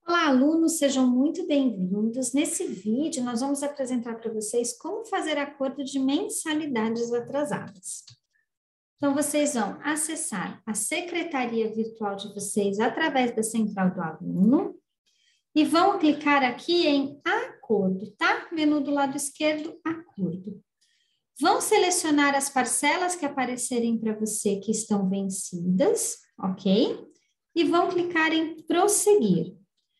Olá, alunos, sejam muito bem-vindos. Nesse vídeo, nós vamos apresentar para vocês como fazer acordo de mensalidades atrasadas. Então, vocês vão acessar a secretaria virtual de vocês através da central do aluno e vão clicar aqui em acordo, tá? Menu do lado esquerdo, acordo. Vão selecionar as parcelas que aparecerem para você que estão vencidas, ok? E vão clicar em prosseguir.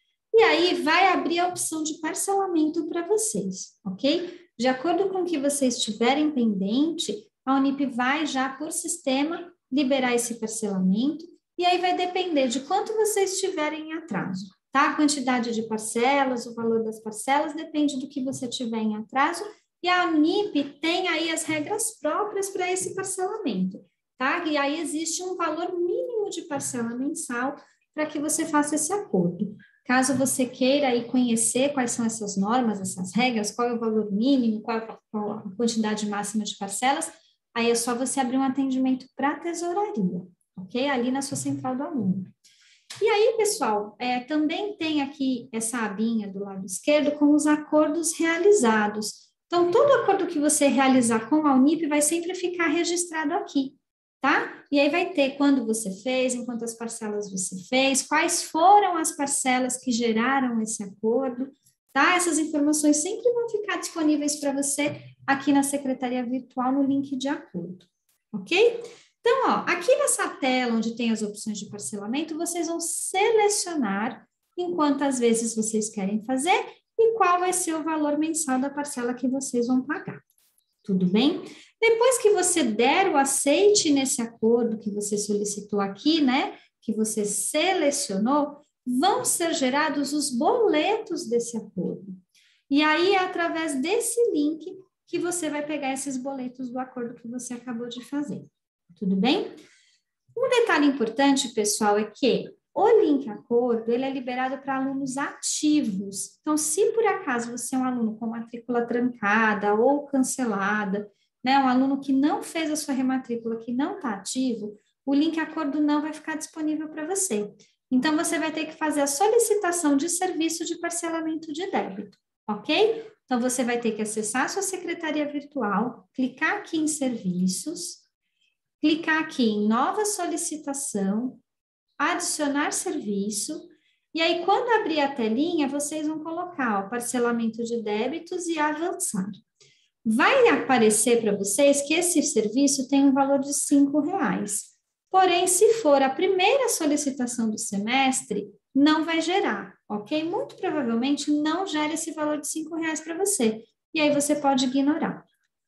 E aí vai abrir a opção de parcelamento para vocês, ok? De acordo com o que vocês tiverem pendente, a Unip vai já, por sistema, liberar esse parcelamento, e aí vai depender de quanto vocês tiverem em atraso, tá? A quantidade de parcelas, o valor das parcelas, depende do que você tiver em atraso, e a Unip tem aí as regras próprias para esse parcelamento, tá? E aí existe um valor mínimo de parcela mensal para que você faça esse acordo. Caso você queira aí conhecer quais são essas normas, essas regras, qual é o valor mínimo, qual a quantidade máxima de parcelas, aí é só você abrir um atendimento para a tesouraria, ok? Ali na sua central do aluno. E aí, pessoal, também tem aqui essa abinha do lado esquerdo com os acordos realizados. Então, todo acordo que você realizar com a Unip vai sempre ficar registrado aqui, tá? E aí vai ter quando você fez, em quantas parcelas você fez, quais foram as parcelas que geraram esse acordo, tá? Essas informações sempre vão ficar disponíveis para você aqui na Secretaria Virtual no link de acordo, ok? Então, ó, aqui nessa tela onde tem as opções de parcelamento, vocês vão selecionar em quantas vezes vocês querem fazer e qual vai ser o valor mensal da parcela que vocês vão pagar. Tudo bem? Depois que você der o aceite nesse acordo que você solicitou aqui, né, que você selecionou, vão ser gerados os boletos desse acordo. E aí, é através desse link que você vai pegar esses boletos do acordo que você acabou de fazer. Tudo bem? Um detalhe importante, pessoal, é que o link acordo, ele é liberado para alunos ativos. Então, se por acaso você é um aluno com matrícula trancada ou cancelada, né, um aluno que não fez a sua rematrícula, que não está ativo, o link acordo não vai ficar disponível para você. Então, você vai ter que fazer a solicitação de serviço de parcelamento de débito, ok? Então, você vai ter que acessar a sua secretaria virtual, clicar aqui em serviços, clicar aqui em nova solicitação, adicionar serviço, e aí quando abrir a telinha, vocês vão colocar o parcelamento de débitos e avançar. Vai aparecer para vocês que esse serviço tem um valor de R$5. Porém, se for a primeira solicitação do semestre, não vai gerar, ok? Muito provavelmente não gera esse valor de R$5 para você, e aí você pode ignorar,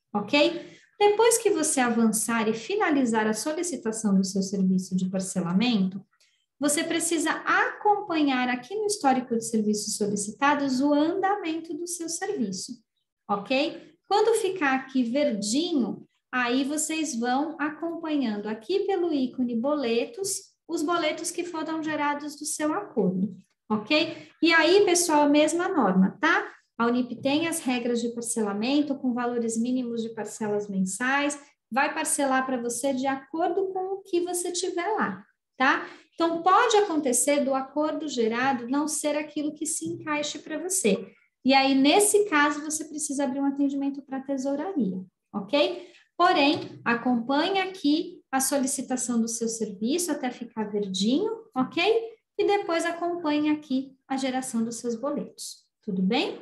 ok? Depois que você avançar e finalizar a solicitação do seu serviço de parcelamento, você precisa acompanhar aqui no histórico de serviços solicitados o andamento do seu serviço, ok? Quando ficar aqui verdinho, aí vocês vão acompanhando aqui pelo ícone boletos, os boletos que foram gerados do seu acordo, ok? E aí, pessoal, a mesma norma, tá? A Unip tem as regras de parcelamento com valores mínimos de parcelas mensais, vai parcelar para você de acordo com o que você tiver lá, tá? Então, pode acontecer do acordo gerado não ser aquilo que se encaixe para você. E aí, nesse caso, você precisa abrir um atendimento para a tesouraria, ok? Porém, acompanhe aqui a solicitação do seu serviço até ficar verdinho, ok? E depois acompanhe aqui a geração dos seus boletos, tudo bem?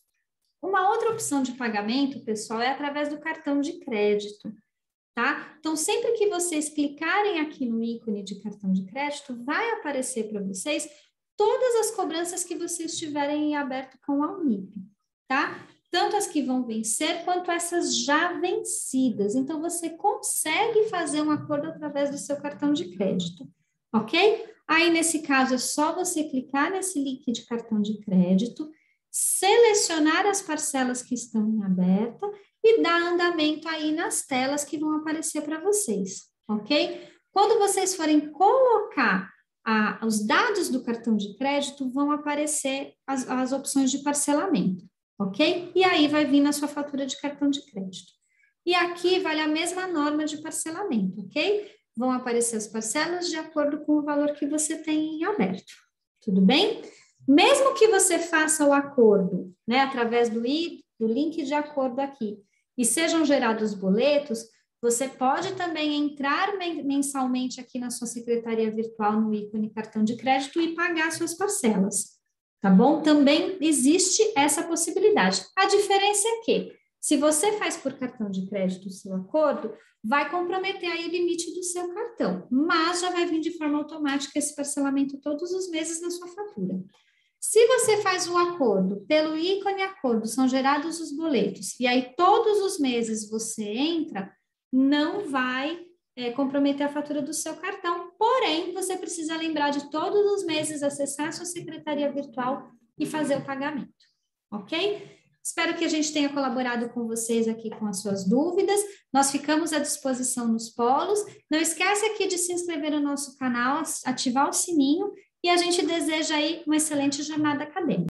Uma outra opção de pagamento, pessoal, é através do cartão de crédito. Tá? Então, sempre que vocês clicarem aqui no ícone de cartão de crédito, vai aparecer para vocês todas as cobranças que vocês tiverem em aberto com a Unip, tá? Tanto as que vão vencer, quanto essas já vencidas. Então, você consegue fazer um acordo através do seu cartão de crédito, ok? Aí, nesse caso, é só você clicar nesse link de cartão de crédito, selecionar as parcelas que estão em aberta e dar andamento aí nas telas que vão aparecer para vocês, ok? Quando vocês forem colocar os dados do cartão de crédito, vão aparecer as opções de parcelamento, ok? E aí vai vir na sua fatura de cartão de crédito. E aqui vale a mesma norma de parcelamento, ok? Vão aparecer as parcelas de acordo com o valor que você tem em aberto, tudo bem? Mesmo que você faça o acordo, né, através do link de acordo aqui, e sejam gerados boletos, você pode também entrar mensalmente aqui na sua secretaria virtual no ícone cartão de crédito e pagar suas parcelas, tá bom? Também existe essa possibilidade. A diferença é que, se você faz por cartão de crédito o seu acordo, vai comprometer aí o limite do seu cartão, mas já vai vir de forma automática esse parcelamento todos os meses na sua fatura. Se você faz um acordo, pelo ícone acordo, são gerados os boletos, e aí todos os meses você entra, não vai comprometer a fatura do seu cartão, porém, você precisa lembrar de todos os meses acessar a sua secretaria virtual e fazer o pagamento, ok? Espero que a gente tenha colaborado com vocês aqui com as suas dúvidas. Nós ficamos à disposição nos polos. Não esquece aqui de se inscrever no nosso canal, ativar o sininho, e a gente deseja aí uma excelente jornada acadêmica.